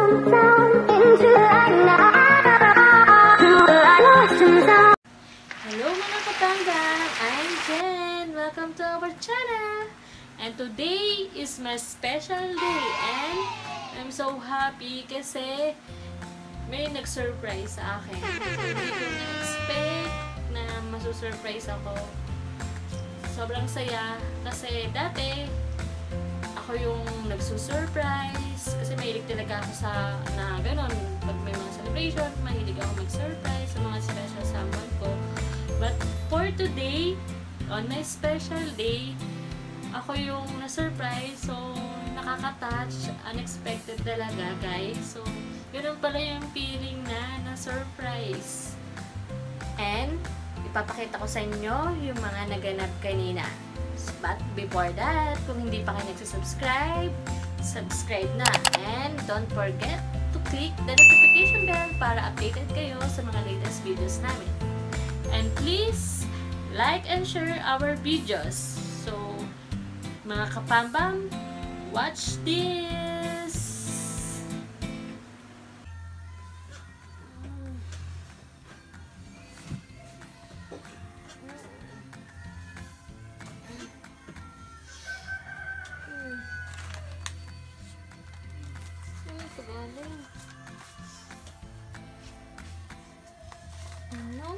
Hello mga kapanggang, I'm Jen. Welcome to our channel. And today is my special day and I'm so happy kasi may nag-surprise sa akin. Hindi ko na-expect na masusurprise ako. Sobrang saya kasi dati ako yung nagsusurprise kasi mahilig talaga ako sa na ganon. Pag may mga celebration, mahilig ako mag-surprise sa mga special someone ko. But for today, on my special day, ako yung na-surprise. So, nakaka-touch. Unexpected talaga, guys. So, ganun pala yung feeling na na-surprise. And, ipapakita ko sa inyo yung mga naganap kanina. But before that, kung hindi pa kayo nagsubscribe, subscribe na. And don't forget to click the notification bell para updated kayo sa mga latest videos namin. And please, like and share our videos. So, mga kapambam, watch this! Ano?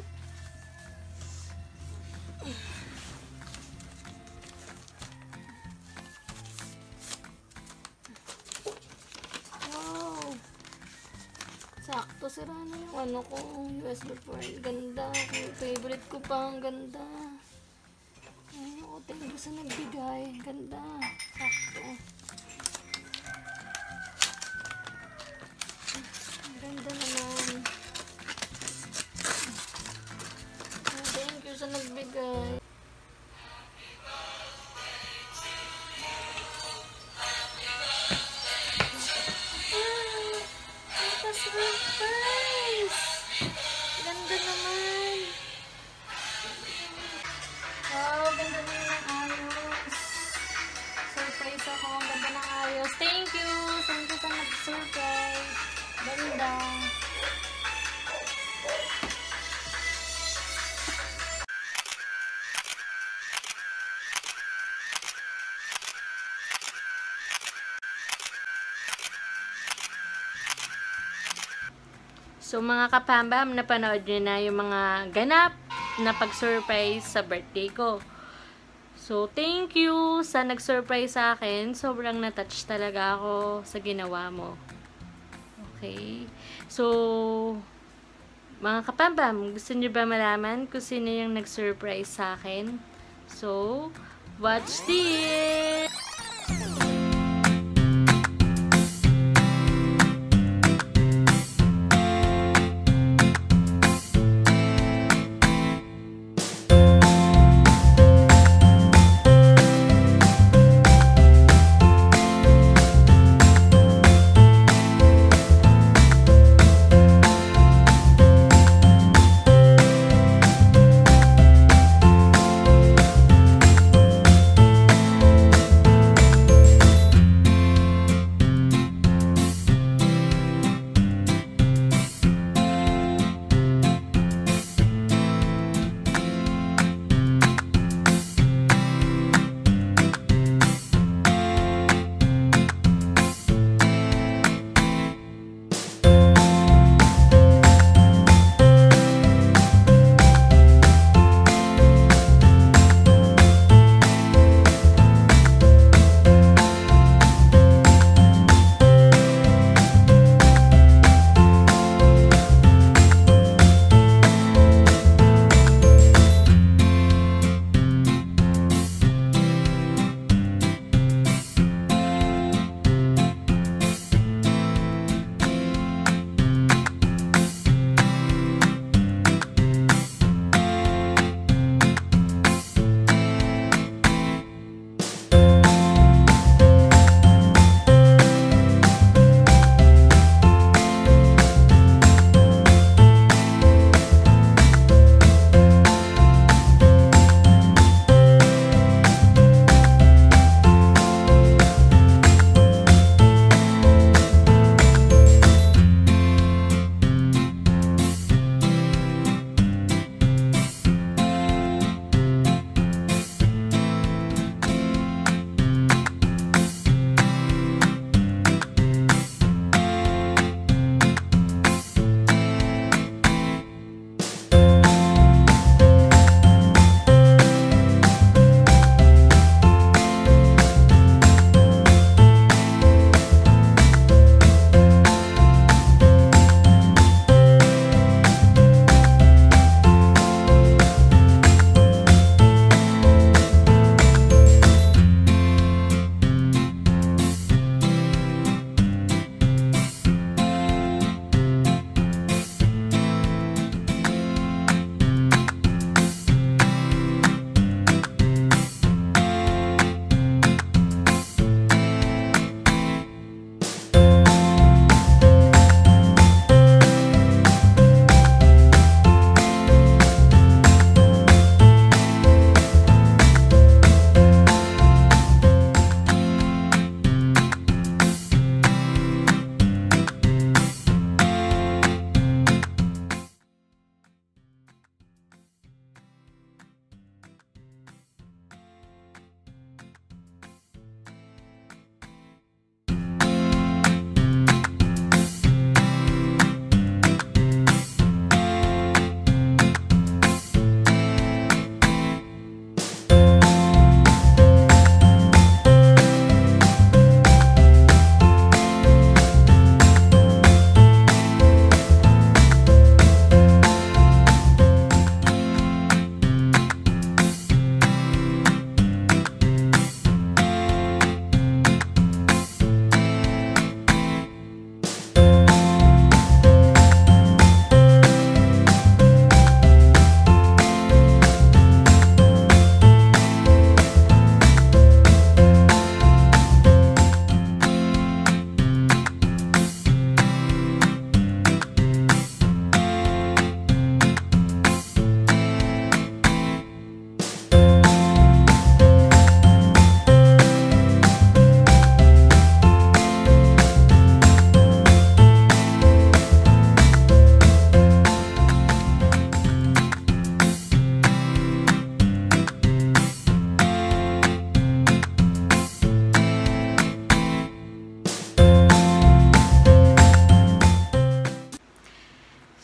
Wow! Sakto, sira na yung ano ko, USB port. Ganda. Favorite ko pa, ang ganda. Ayun ako, thank you sa nagbigay. Ganda. Sakto. Ganda naman. Thank you sa nagbigay. Surprise! Ganda naman. Wow, ganda naman ng ayos. Surprise ako. Ang ganda ng ayos. Thank you. Thank you sa nag-surprise. Ganda. So mga kapambam, napanood nyo na yung mga ganap na pag-surprise sa birthday ko. So thank you sa nag-surprise sa akin. Sobrang na-touch talaga ako sa ginawa mo. Okay. So mga kapambam, gusto nyo ba malaman kung sino yung nag-surprise sa akin? So watch this!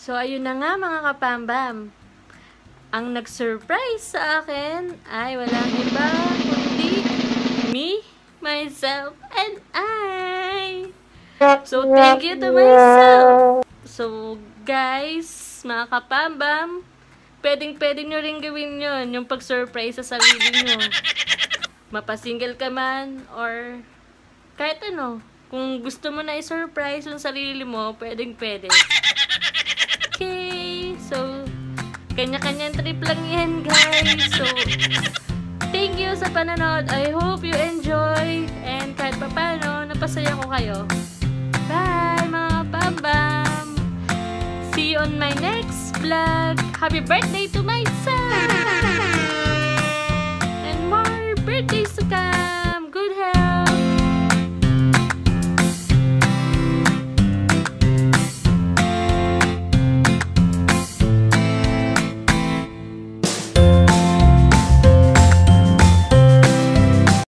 So, ayun na nga mga kapambam. Ang nag-surprise sa akin ay walang iba kundi me, myself, and I. So, thank you to myself. So, guys, mga kapambam, pwedeng nyo rin gawin yun, yung pag-surprise sa sarili nyo. Mapasingle ka man, or kahit ano. Kung gusto mo na i-surprise yung sarili mo, pwede. Okay, so, kanya-kanyang trip lang yan, guys. So, thank you sa panonood. I hope you enjoy. And kahit pa paano, napasaya ko kayo. Bye, mga pambam! See you on my next vlog. Happy birthday to my son! And more birthdays to come!